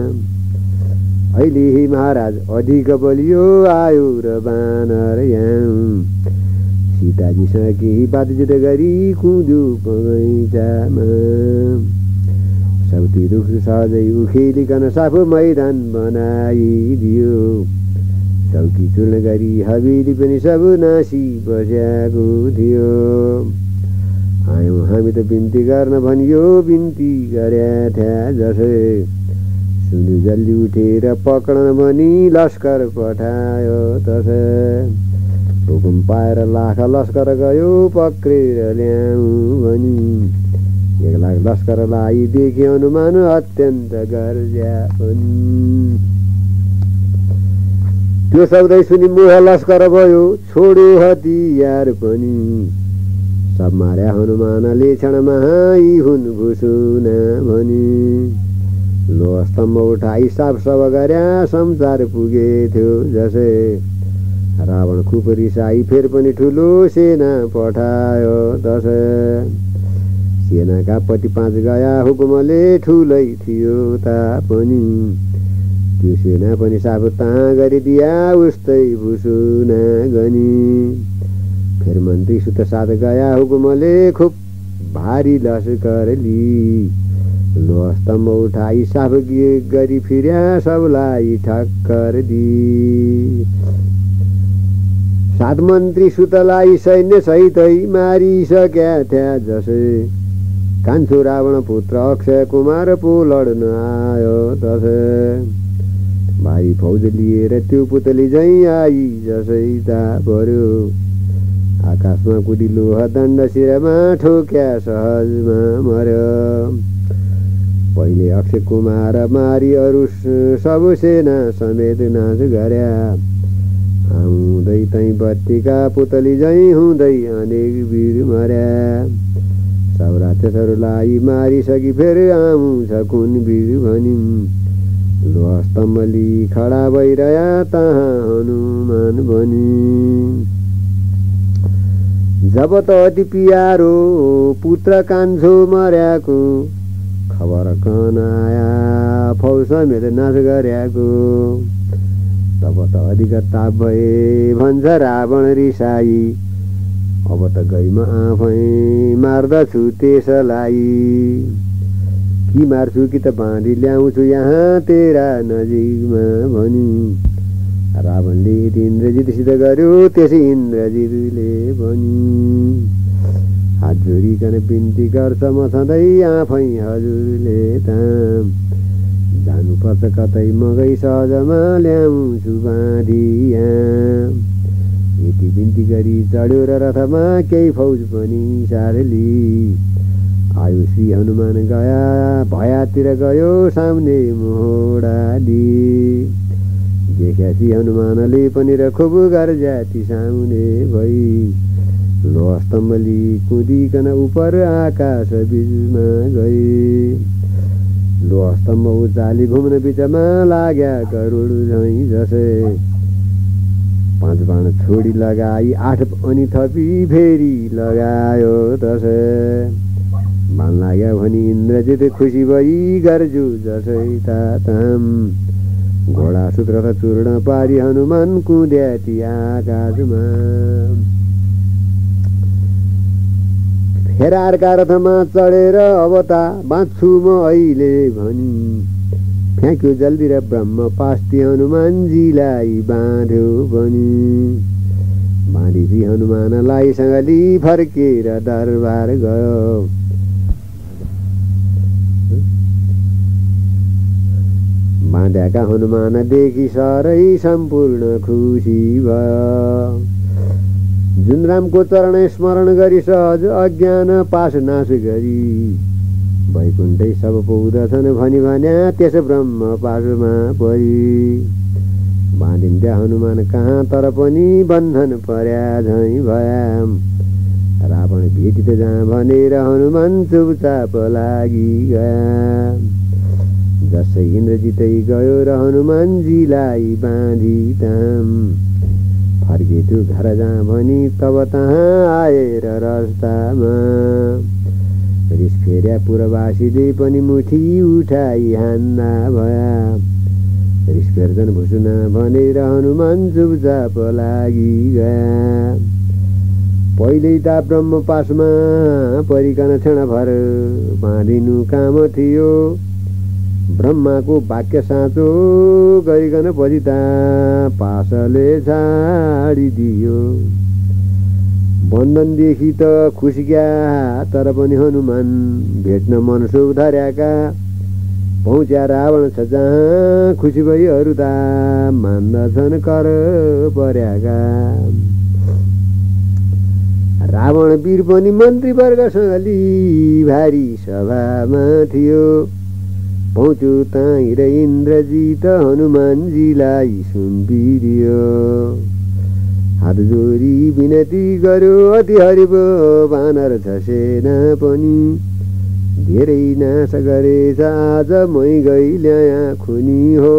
अहिले ही महाराज अधिक बलियो आयो र बानर यहाँ, सीताजीसँग केही बातचित गरी कुद्यो बगैँचामा। सब ती रुख सहजै उखेलिकन साफो मैदान बनाइदियो। चौकी चूर्ण गरी हवेली पनि सब नासी बस्याको थियो। आयौँ हामी त बिन्ती गर्न भनियो, बिन्ती गर्या थ्या जसै। सुन्यो जल्दी उठेर पक्रन भनी लस्कर पठायो तसै। हुकुम पाएर लाख लस्कर गयो पक्रेर ल्याऊ भनी। 1 लाख लस्करलाई देखे हनुमान अत्यन्त गर्ज्या पनि। त्यो शब्दै सुनि मोह लस्कर भयो, छोड्यो हतियार पनि। सब मार्या हनुमानले क्षणमा यी हुन् भुसुना भनी। लो स्तम्भ उठाई साफ सब गर्या संसार पुगे थियो जसै। रावण खुब रिसाई फेर पनि ठुलो सेना पठायो तसै। सेनाका पति 5 गया हुकुमले ठुलै थियो तापनि। त्यो सेना पनि साफ तहाँ गरिदिया उस्तै भुसुना गनी। फेर मन्त्री सुत साथ गया हुकुमले खुब भारी लस्कर ली। लो स्तम्भ उठाई साफ गरी फिर्या सबलाई ठक्कर दी। 7 मन्त्री सुतलाई सैन्य सहितै मारिसक्या थ्या जसै। कान्छो रावण पुत्र अक्षय कुमार पो लड्न आयो तसै। भारी फौज लिएर त्यो पुतली झैँ आई जसै ता पर्यो। आकाशमा कुदी लोह दण्ड शिरमा ठोक्या सहजमा मर्यो। पहिले अक्षय कुमार मारी अरू सब सेना समेत नाश गर्या। आउँदै तै बत्तीका पुतली झैँ हुँदै अनेक वीर मर्या। सब राक्षसहरूलाई मारिसकी फेरि आउँछ कुन वीर भनी स्तम्भली खडा भइरह्या तहाँ हनुमान भनी जब त अति पियारो पुत्र कान्छो मर्याको खबर कन आया फौज समेत नाश गर्याको तब त अधिक ताप भए भन्छ रावण रिसाई अब त गइमा आफै मार्दछु त्यसलाई कि मार्छु कि त बाँधी ल्याउँछु यहाँ तेरा नजिकमा भनी रावणले इन्द्रजितसित गर्यो त्यसै इन्द्रजितले भनी हात जोडिकन बिन्ती गर्छ म सधैँ आफै हजुरले त जानुपर्छ कतै मगै सहजमा ल्याउँछु बाँधी यहाँ यति बिन्ती गरी चढ्यो र रथमा केही फौज पनि सारली आयो श्री हनुमान गया भयातिर गयो सामने मोडाली देख्या श्री हनुमानले पनि र खुब गर्जाति सामुने भई लो स्तम्भली कुदिकन उपर आकाश बीचमा गए लो स्तम्भ उचाली घुम्न बिचमा लाग्या करोड झैँ जसै 5 बाण छोडी लगाई 8 अनि थपी फेरि लगायो तसै बाण लाग्यो भनी इन्द्रजित खुसी भई गर्जु जसै ताताम घोडा सूत्र र चूर्ण पारी हनुमान कुद्याती आकाशमा फेर अर्का रथमा चढेर अवता बाँच्छु म अहिले भनी फ्याँक्यो जल्दी र ब्रह्म पास्ती हनुमानजीलाई बाँध्यो भनी बाँधी हनुमानलाई सँगली फर्केर दरबार गयो बाँध्याका हनुमान देखि सरै सम्पूर्ण खुसी भयो जुन रामको चरण स्मरण गरी सहज अज्ञान पास नाश गरी वैकुण्ठै सब पुग्दछन् भनी भन्या त्यस ब्रह्म पाशमा परी बाँधिन्थ्या हनुमान कहाँ तर पनि बन्धन पर्या झैँ भया रावण भेटित जहाँ भनेर हनुमान चुपचाप लागि गया जसै इन्द्रजितै गयो र हनुमानजीलाई बाँधी ताम फर्केछु घर जहाँ भनी तब तहाँ आएर रस्तामा रिस फेर्या पुरवासीले पनि मुठी उठाई हान्दा भया रिस फेर्छन् भुसुना भनेर हनुमान चुपचाप लागि गया पहिल्यै त ब्रह्म पासमा परिकन क्षणभर बाँधिनु काम थियो ब्रह्माको वाक्य साँचो गरिकन पछि पासले छाडिदियो बन्धनदेखि त खुसिया तर पनि हनुमान भेट्न मनसो धर्याका पहुँच्या रावण छ जहाँ खुसी भई अरू ता मान्दछन् कर पर्याका रावण वीर पनि मन्त्रीवर्गसँगली भारी सभामा थियो पहुँच्यो ताहीँ र इन्द्रजित हनुमानजीलाई सुम्पिदियो हात जोडी विनती गर्यो अति हरिब बानर छ सेना पनि धेरै नाश गरेछ आज मै गई ल्याया खुनी हो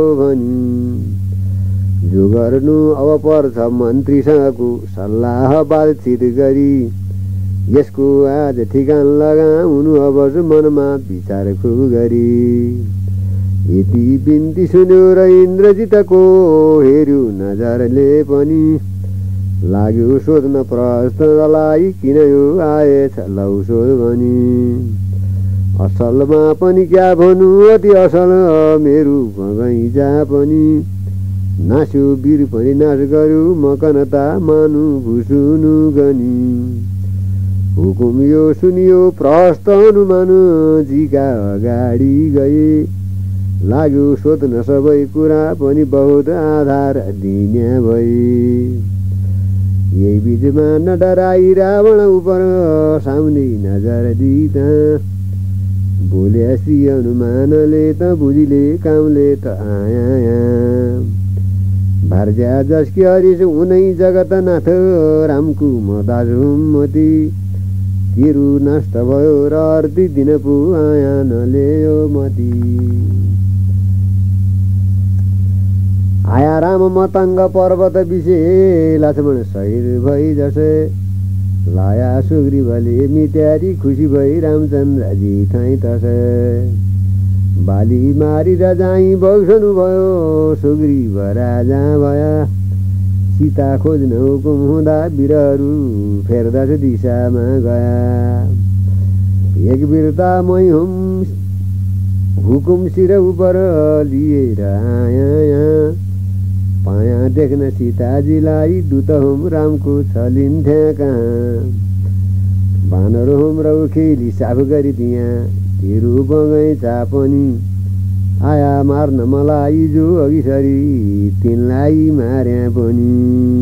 भनी जो गर्नु अब पर्छ मन्त्रीसँगको सल्लाह बातचित गरी यसको आज ठिकान लगाउनु अब मनमा विचार खुब गरी यति बिन्ती सुन्यो र इन्द्रजितको हेर्यो नजरले पनि लाग्यो सोध्न प्रश्नलाई किन यो आएछ लौ सोध भनी असलमा पनि क्या भनु अति असल मेरो भगैजा पनि नास्यो वीर पनि नाश गर्यो मकनता मानु भुसुनु गनी हुकुम यो सुनियो प्रहस्त हनुमान जीका अगाडि गए लाग्यो सोध्न सबै कुरा पनि बहुत आधार दिने भए यही बीचमा न डराई रावण उपर सामने नजर दिता बोले श्री हनुमानले त बुझिले कामले त आया भारज्या जसकी हरिस उनै जगतनाथ रामको मदाजुमती तिरु नष्ट भयो र अर्ती दिन पो आया नल्यायो मती। आया राम मतंग पर्वत विषे लक्ष्मण शहीद भई जसे लाया सुग्रीवले मित्यारी खुसी भई रामचन्द्रजी ठाई तसे। बाली मारिर जाई बौसनु भयो सुग्रीव राजा भया। सीता खोज्न हुकुम हुँदा वीरहरू फेर्दछ दिशामा गया। एक वीरता मै हुम हुकुम सिर उपर लिएर आया। पाया देख्न सीताजीलाई दूत हुम रामको छलिन्थ्या कहाँ। बानर हुम रौखेली साफ गरिदिया तिरु बगैँचा पनि। आया मार्न मलाई जो अघिसरी तिनलाई मार्या पनि।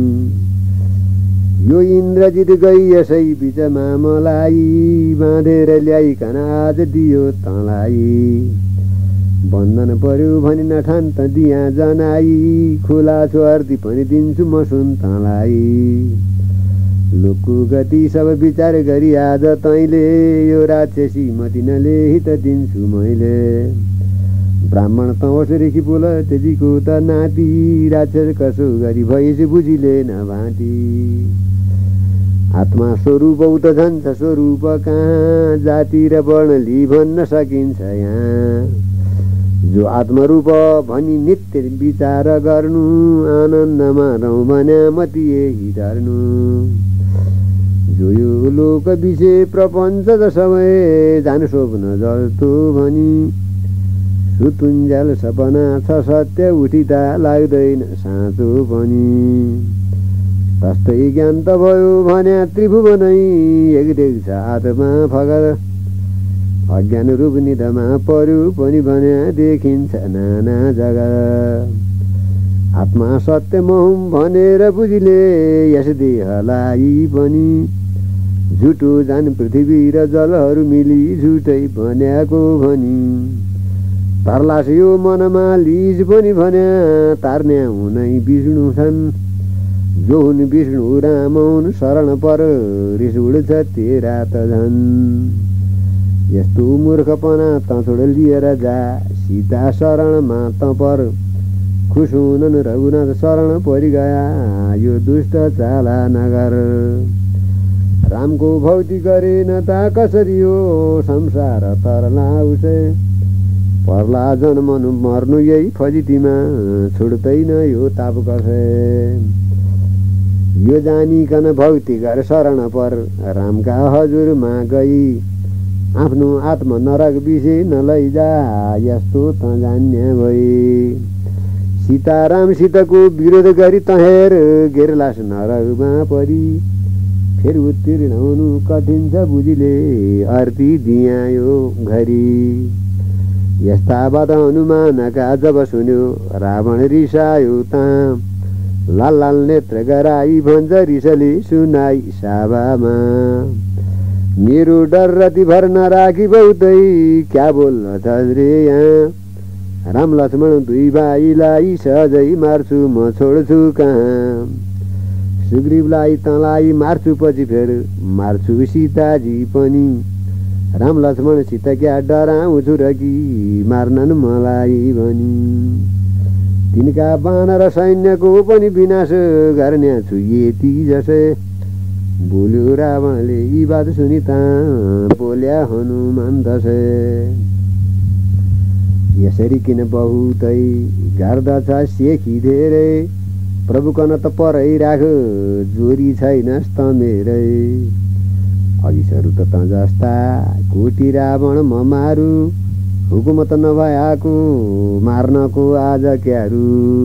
यो इन्द्रजित गई यसै बिचमा मलाई बाँधेर ल्याइकन आज दियो तँलाई। बन्धन पर्यो भनी नठान त दिया जनाई खुला छोर्दी पनि दिन्छु म सुन तँलाई। लोकको गति सब विचार गरी आज तैँले यो राक्षसी मति नलेही त दिन्छु मैले। ब्राह्मण त ओसरेकी बोल त्यजीको त नाति राक्षस कसो गरी भइस बुझिले नभाँती। आत्मा स्वरूप उत झन्छ स्वरूप कहाँ जाति र वर्णली भन्न सकिन्छ यहाँ। जो आत्मरूप भनी नित्य विचार गर्नु आनन्दमा रहौँ भन्या मति यही धर्नु। जो यो लोक विषय प्रपञ्च समय जानु स्वप्न जस्तो भनी। सुतुन्जेल सपना छ सत्य उठिँदा लाग्दैन साँचो पनि। तस्तै ज्ञान त भयो भन्या त्रिभुवनै एक देख्छ आत्मा फगर। अज्ञान रूप निधमा पर्यो पनि भन्या देखिन्छ नाना जगत। आत्मा सत्य महुम भनेर बुझिले यस देहलाई पनि। झुटो जान पृथ्वी र जलहरू मिली झुटै भन्याको भनी। तरलास यो मनमा लिज पनि भन्या तार्न्या हुनै विष्णु छन्। जो हुन् विष्णु राम हुन् शरण पर रिस उड्छ तेरा त झन्। यस्तो मूर्खपना त छोड लिएर जा सीता शरणमा त पर। खुस हुनन् रघुनाथ शरण परिगया यो दुष्ट चाला नगर। रामको भक्ति गरेन ता कसरी हो संसार तरला उसै। पर्ला जन्मनु मर्नु यही फजितीमा छुट्दैन यो ताप कसै। यो जानिकन भक्ति गर शरण पर रामका हजुरमा गई। आफ्नो आत्म नरक विषय नलैजा यस्तो त जान्ने भई। सीतारामसितको विरोध गरी तहेर गेरलास नरकमा परी। फेरि उत्तीर्ण हुनु कठिन छ बुझिले अर्ती दिया यो घरी। यस्ता बात हनुमानका जब सुन्यो रावण रिसायो ता। लाल लाल नेत्र गराई भन्छ रिसले सुनाई सभामा। मेरो डर रतिभर नराखी बहुतै क्या बोल्न छ रे यहाँ। राम लक्ष्मण दुई भाइलाई सहजै मार्छु म छोड्छु कहाँ। सुग्रीवलाई तँलाई मार्छु पछि फेर मार्छु सीताजी पनि। राम लक्ष्मणसित क्या डराउँछु र कि मार्नन् मलाई भनी। तिनका बानर सैन्यको पनि विनाश गर्ने छु यति जसै। बोल्यो रावणले यी बात सुनि ता बोल्या हनुमान दशे। यसरी किन बहुतै गर्दछ सेखी धेरै। प्रभु कन त परै राख जोरी छैनस् त मेरै। अघिसरू त त जस्ता कोटी रावण म मारू। हुकुम त नभएको मार्नको आज क्यारू।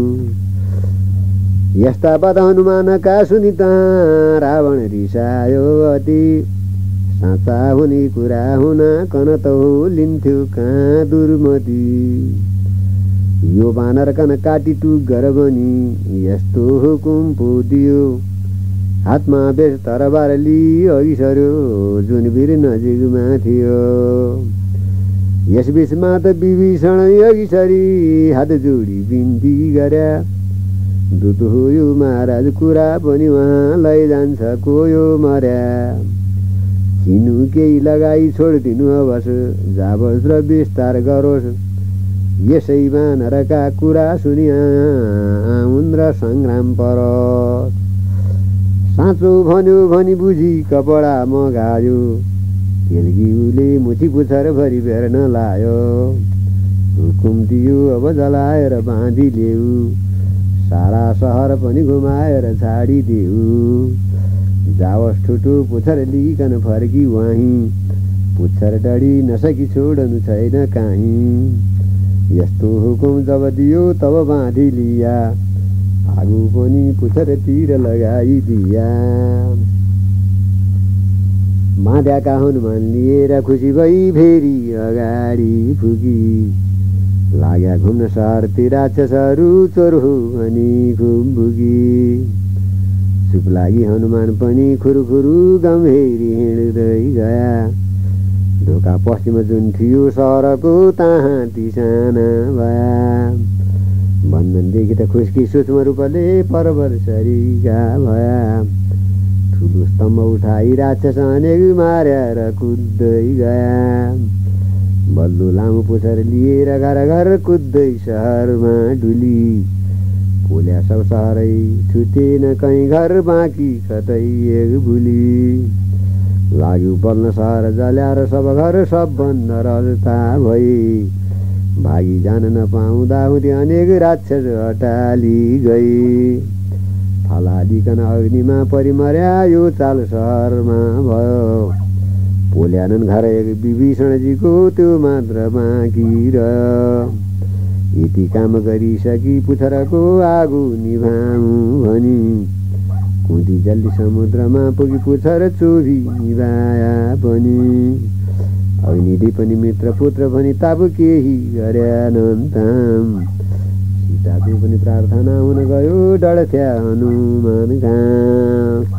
यस्ता बात हनुमानका सुनि त रावण रिसायो अति। साँचा हुने कुरा हुन कन त हो लिन्थ्यो कहाँ दुर्मति। यो बानर कन काटी टुक गर भनी यस्तो हुकुम पो दियो। हातमा बेस तरबार लिई अघि सर्यो जुन वीर नजिकमा थियो। यस बिचमा त विभीषण अघि सरी हात जोडी बिन्ती गर्या। दूत हो यो महाराज कुरा पनि उहाँ लैजान्छ को यो मर्या। चिनु केही लगाई छोडिदिनु अवश्य, जावोस् र विस्तार गरोस्। यसैमा नरका कुरा सुनि आउन् र सङ्ग्राम परोस्। साँचो भन्यो भनी बुझी कपडा मगायो, तेलगिउले मुठी पुच्छरभरि फेर्न लायो। हुकुम दियो अब जलाएर बाँधी ल्याऊ, सारा सहर पनि घुमाएर छाडिदेऊ। जावोस् ठुटो पुच्छर लिकन फर्की वाही, पुच्छर डढी नसकी छोड्नु छैन काहीँ। यस्तो हुकुम जब दियो तब बाँधी लिया, आगो पनि पुच्छरतिर लगाइदिया। बाँध्याका हनुमान लिएर खुसी भई फेरि अगाडि पुगी। लाग्या घुम्न सहरतिर राक्षसहरू चोर हो भनी खुब भुगी। चुप लागि हनुमान पनि खुरुखुरु गम्भीरी हिँड्दै गया। ढोका पश्चिम जुन थियो सहरको तहाँ तिसाना भया। बन्धनदेखि त खुस्की सूक्ष्म रूपले पर्वत सरीका भया। ठुलो स्तम्भ उठाई राक्षस अनेक मारेर कुद्दै गया। बल्लो लामो पुच्छर लिएर घर घर कुद्दै सहरमा डुली। पोल्या सब सहरै छुटेन कहीँ घर बाँकी कतै एक भुली। लाग्यो बल्न सहर जल्याएर सब घर सब बन्द रस्ता भई। भागी जान नपाउँदा हुँदै अनेक राक्षस हटाली गई। फलालिकन अग्निमा परिमर्या यो चाल सहरमा भयो। पोल्यानन् घर एक विभीषणजीको त्यो मात्र बाँकी रह्यो। यति काम गरिसकी पुच्छरको आगो निभाऊ भनी, कुदी जल्दी समुद्रमा पुगी पुच्छर चोभी निभाया पनि। अग्निले पनि मित्र पुत्र भनी ताबु केही गरेनन् ताम। सीताको पनि प्रार्थना हुन गयो डढ्थ्या हनुमान घाम।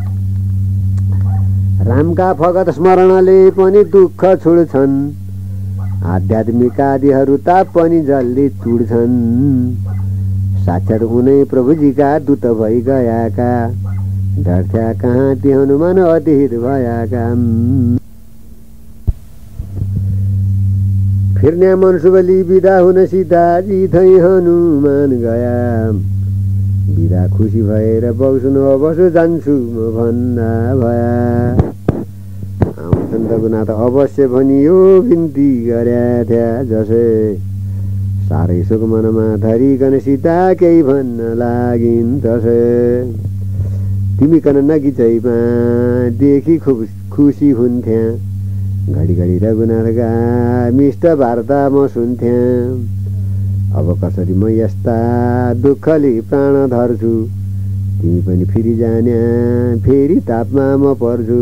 रामका भगत स्मरणले पनि दुःख छुड्छन्, आध्यात्मिक आदिहरू ताप पनि जल्दी टुट्छन्। साक्षात् उनै प्रभुजीका दूत भई गएका, डरथ्या कहाँ ती हनुमान अतीत भएका। फिर्ने मनसुबली विदा हुन सीताजी थै हनुमान गया। विदा खुसी भएर बौसुनु अवश्य जान्छु म भन्दा भया। आउँछन् रघुनाथ अवश्य भनियो बिन्ती गर्या थ्या जसै। साह्रै शोक मनमा धरिकन सीता केही भन्न लागिन् तसै। तिमी कन नगिचैमा देखि खुब खुसी हुन्थ्या। घडी घडी रघुनाथका मिष्ट वार्ता म सुन्थ्याँ। अब कसरी म यस्ता दुःखले प्राण धर्छु, तिमी पनि फेरि जान्या फेरि तापमा म पर्छु।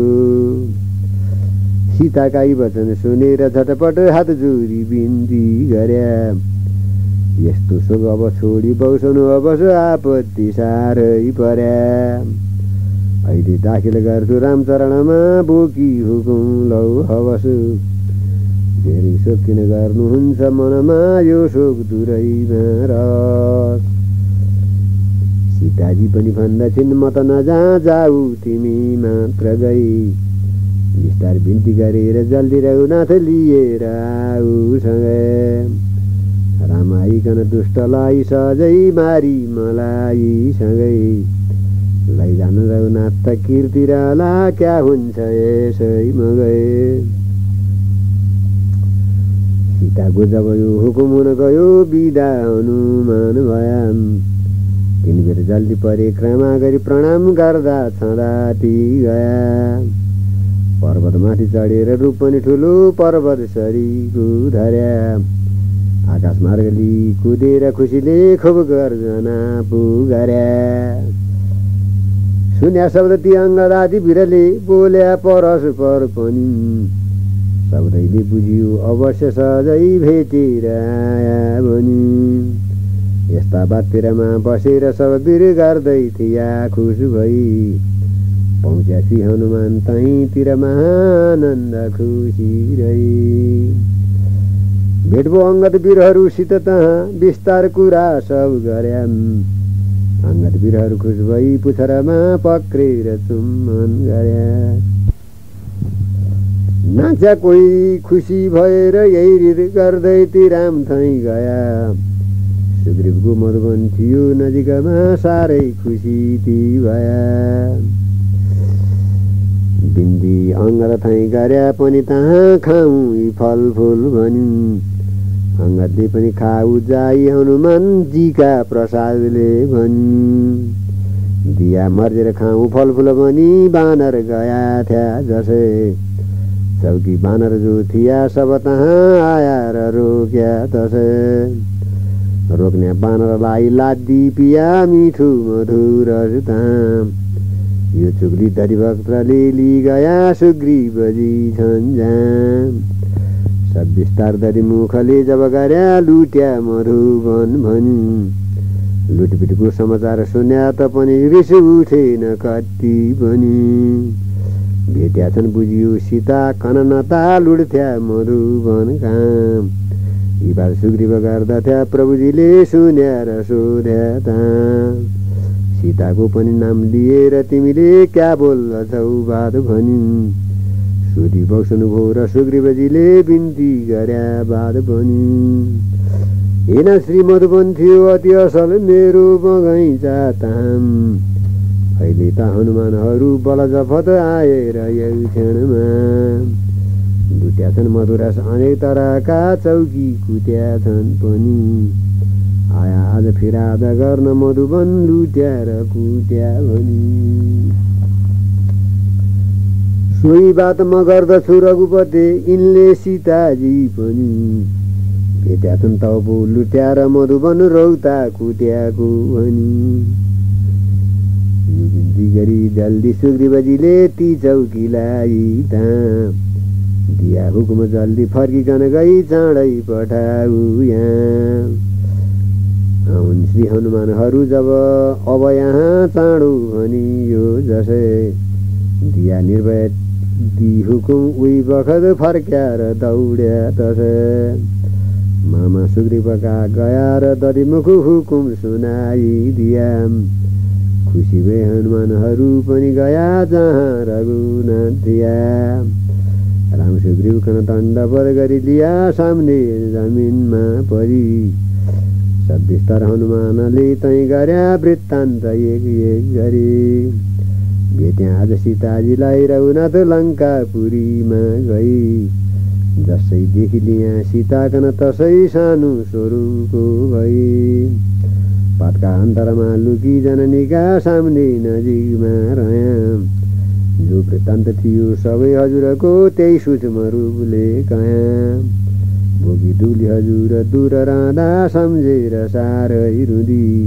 सीताका यी वचन सुनेर झटपट हात जोडी बिन्ती गर्या। यस्तो शोक अब छोडी बौसनु अवश्य आपत्ति साह्रै पर्या। अहिले दाखिल गर्छु रामचरणमा बोकी हुकुम लौ हवस। धेरै शोक किन गर्नुहुन्छ मनमा यो शोक दुरैमा रस। सीताजी पनि भन्दछिन् म त नजहाँ जाऊ तिमी मात्र गई। विस्तार बिन्ती गरेर जल्दी रघुनाथ लिएर आऊ सँगै। राम आइकन दुष्टलाई सहजै मारी मलाई सँगै। लैजानु रघुनाथ त कीर्तिरला क्या हुन्छ यसैमा गए। सीताको जब यो हुकुम हुन गयो बिदा हनुमान भया। तिनबेर जल्दी परिक्रमा गरी प्रणाम गर्दा छँदाती गया। पर्वतमाथि चढेर रूप पनि ठुलो पर्वत सरीको धर्या। आकाश मार्गली कुदेर खुसीले खुब गर्जना पुगर्या। सुन्या शब्द ती अङ्गदादी वीरले बोल्या परस्पर पनि। सबैले बुझियो अवश्य सहजै भेटेर आया भनी। यस्ता बाततिरमा बसेर सब वीर गर्दै थिया खुस भई। पहुँच्या श्री हनुमान तहीँतिर महानन्द खुसी रही। भेट भो अङ्गद वीरहरूसित तहाँ विस्तार कुरा सब गर्यान्। अङ्गद वीरहरू खुस भई पुच्छरमा पक्रेर चुम्बन गर्या। नाचा कोही खुसी भएर यही रित गर्दै ती राम थै गया। सुग्रीवको मधुवन थियो नजिकमा साह्रै खुसी ती भया। बिन्दी अङ्गद थै गर्या पनि तहाँ खाऊ यी फलफुल भनी। अङ्गदले पनि खाऊ जाई हनुमानजीका प्रसादले भनी। दिया मर्जेर खाऊ फलफुल भनी बानर गया थ्या जसै। चौकी बानर जो थिया सब तहाँ आया र रोक्या तसै। रोक्ने बानरलाई लादी पिया मिठो मधुर तहाँ। यो चुग्ली धरिभक्तले लि गया सुग्रीवजी छन् जाम। सब विस्तार धरि मुखले जब गर्या लुट्या मधुवन भनी। लुटपिटको समाचार सुन्या त पनि रिस उठेन कति पनि। भेट्या छन् बुझियो सीता कननता लुट्थ्या मधुवन काम। यी बात सुग्रीव गर्दथ्या प्रभुजीले सुन्या र सोध्या ता। सीताको पनि नाम लिएर तिमीले क्या बोल्दछौ बात भनी। सोधी बक्सनुभयो र सुग्रीवजीले बिन्ती गर्या बात भनी। हेन श्री मधुवन थियो अति असल मेरो बगैँचा ताम। अहिले त हनुमानहरू बलजफत आएर यही क्षणमा। लुट्या छन् मधुरस अनेक तरका चौकी कुट्या छन् पनि। आया आज फिराद गर्न मधुवन लुट्या र कुट्या भनी। सोही बात म गर्दछु रघुपते यिनले सीताजी पनि। भेट्या छन् तबो लुट्या र मधुवन रौता कुट्याको भनी। यो बिन्ती गरी जल्दी सुग्रीवजीले ती चौकीलाई ता। दिया हुकुम जल्दी फर्किकन गई चाँडै पठाऊ यहाँ। आउन् श्री हनुमानहरू जब अब यहाँ चाँडो भनियो जसै। दिया निर्भय दी हुकुम उही बखत फर्क्या र दौड्या तसै। मामा सुग्रीवका गया र दरिमुख हुकुम सुनाइदिया। खुसी भए हनुमानहरू पनि गया जहाँ रघुनाथ थिया। राम सुग्रीव कन दण्डवत गरिलिया सामने जमिनमा परी। सब विस्तार हनुमानले तै गर्या वृत्तान्त एक एक गरी। भेट्या आज सीताजीलाई रघुनाथ लङ्कापुरीमा गई। जसै देखिलिया सीता कन तसै सानो स्वरूपको भई। पातका अन्तरमा लुकी जननीका सामने नजिकमा रह्या। जो वृत्तान्त थियो सबै हजुरको त्यही सूक्ष्म रूपले कहाँ। भोगी दुली हजुर दूर रहँदा सम्झेर साह्रै रुदी।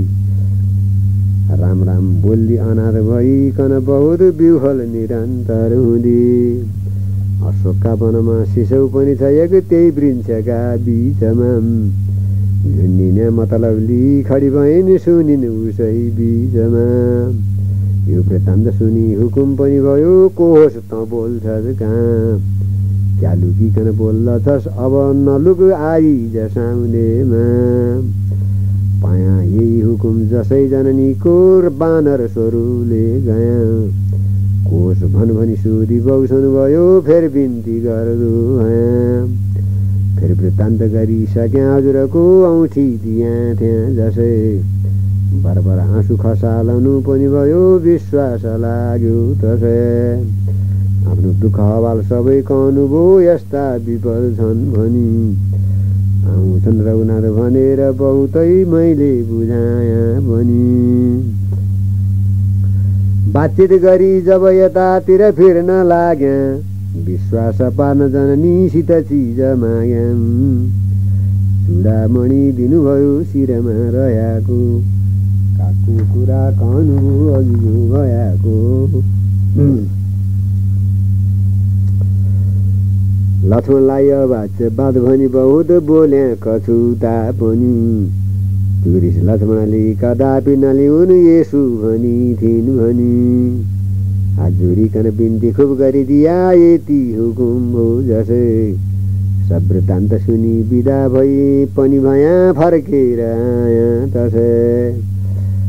राम राम बोल्ली अनाथ भइकन बहुत विह्वल निरन्तर हुँदी। अशोकका वनमा सिसौ पनि छ एक त्यही वृक्षका बीचमा। झुन्डिने मतलब लि खडी भइन् सुनिन् उसै बीचमा। यो वृत्तान्त सुनि हुकुम पनि भयो को होस् त बोल्छस् कहाँ। क्या लुकिकन बोल्दछस् अब नलुक आइज साउनेमा। पाया यही हुकुम जसै जननीको बानर स्वरूपले गया। कोष भनी सोधी बौसनु भयो फेर बिन्ती गर्दो भया। फेर वृत्तान्त गरिसक्या हजुरको औँठी दिया त्यहाँ जसै। बरबर आँसु खसालनु पनि भयो विश्वास लाग्यो तसै। आफ्नो दुःख हवाल सबै कहनुभयो यस्ता विपद छन् भनी। आउँछन् रघुनाथ भनेर बहुतै मैले बुझाया भनी। बातचित गरी जब यतातिर फिर्न लाग्या। विश्वास पार्न जननीसित चिज माग्या। चुडामणि दिनुभयो शिरमा रहेको। काको कुरा कहनु अघि गएको। लक्ष्मणलाई अबाच्य बात भनी बहुत बोल्या कछुता पनि। तुरिस लक्ष्मणले कदापि नलिउन् यसो भनी थिइन् भनी। हात जोडिकन बिन्ती खुब गरिदिया यति हुकुम हो जसै। सब वृत्तान्त सुनि बिदा भई पनि भया फर्केर आया तसै।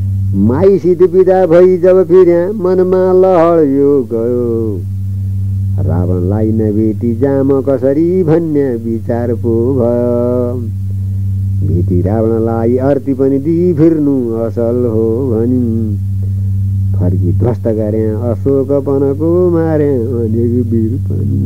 माईसित बिदा भई जब फिर्या मनमा लहर यो गयो। रावणलाई नभेटी जाम कसरी भन्ने विचार पो भयो। भेटी रावणलाई अर्ती पनि दिई फिर्नु असल हो भनी फर्की ध्वस्त गरे अशोकपनको मारे अनेक वीर पनि।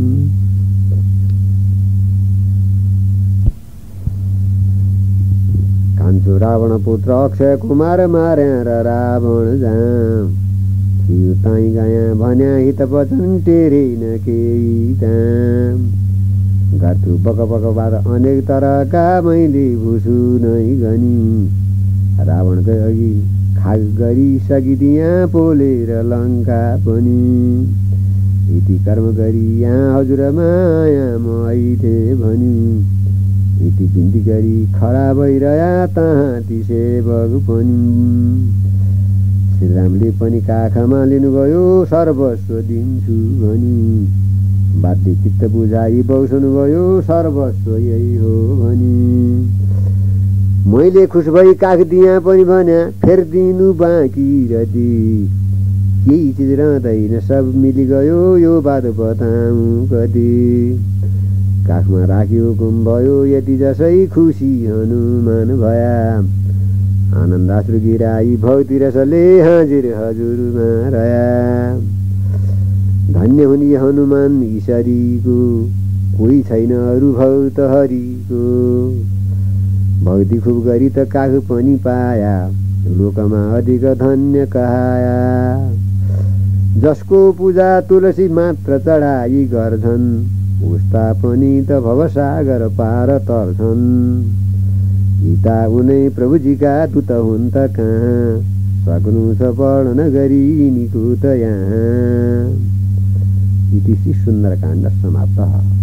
कान्छो रावण पुत्र अक्षय कुमार मारे र रावण जाम थियो ताई गया भन्या हित वचन टेरे न केही दाम। गर्छु बक बकबाट अनेक तरका मैले भुसु नै गनी रावणकै अघि खाग गरी सकिदिया पोलेर लङ्का पनि। यति कर्म गरी यहाँ हजुर माया म अहिले भनी यति बिन्ती गरी खडा भइरह्या तहाँ ती सेवक पनि। श्रीरामले पनि काखमा लिनुभयो सर्वस्व दिन्छु भनी बाध्य चित्त बुझाइ बौसनुभयो सर्वस्व यही हो भनी। मैले खुस भई काख दिया पनि भन्या फेर दिनु बाँकी रती केही चिज रहँदैन सब मिलिगयो यो बात बताऊँ कति। काखमा राख्यो गुम भयो यति जसै खुसी हनुमान भया आनन्दाश्रु गिराई भौतिरसले हाजिर हजुरमा रया। धन्य हुने हनुमान ईश्वरीको कोही छैन अरू भौत हरिको। भक्ति खुब गरी त काख पनि पाया लोकमा अधिक धन्य कहाया। जसको पूजा तुलसी मात्र चढाई गर्छन् उस्ता पनि त भवसागर पार तर्छन्। गीता उनै प्रभुजीका दूत हुन् त कहाँ सक्नु छ पढ्न गरी यिनीको त यहाँ। इति श्री सुन्दरकाण्ड समाप्त।